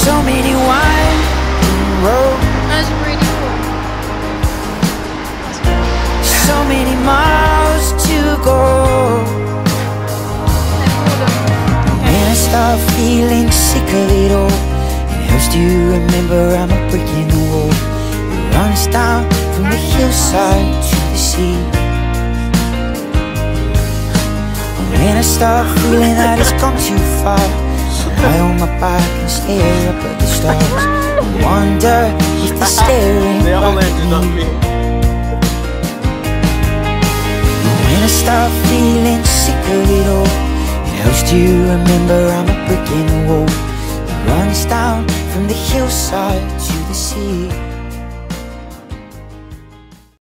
So many winding roads, That's really cool. so many miles to go. When I start feeling sick of it all, it helps to remember I'm a brick in the wall. It runs down from the hillside to the sea. When I start feeling that it's gone too far, I lie on my back and stare up at the stars and wonder if they're staring back at me. When I start feeling sick of it all, it helps to remember I'm a brick in the wall that runs down from the hillside to the sea.